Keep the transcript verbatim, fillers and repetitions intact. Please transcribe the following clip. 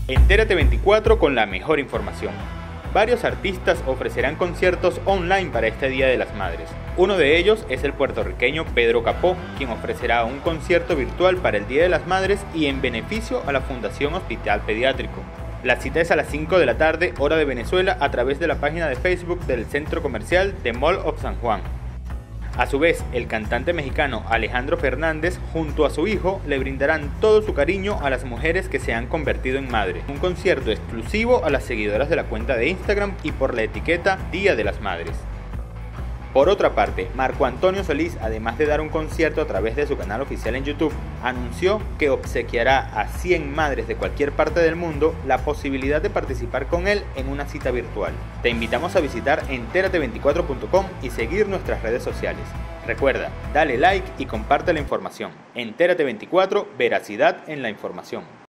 Entérate veinticuatro con la mejor información. Varios artistas ofrecerán conciertos online para este Día de las Madres. Uno de ellos es el puertorriqueño Pedro Capó, quien ofrecerá un concierto virtual para el Día de las Madres y en beneficio a la Fundación Hospital Pediátrico. La cita es a las cinco de la tarde, hora de Venezuela, a través de la página de Facebook del Centro Comercial The Mall of San Juan. A su vez, el cantante mexicano Alejandro Fernández junto a su hijo le brindarán todo su cariño a las mujeres que se han convertido en madre. Un concierto exclusivo a las seguidoras de la cuenta de Instagram y por la etiqueta Día de las Madres. Por otra parte, Marco Antonio Solís, además de dar un concierto a través de su canal oficial en YouTube, anunció que obsequiará a cien madres de cualquier parte del mundo la posibilidad de participar con él en una cita virtual. Te invitamos a visitar entérate veinticuatro punto com y seguir nuestras redes sociales. Recuerda, dale like y comparte la información. Entérate veinticuatro, veracidad en la información.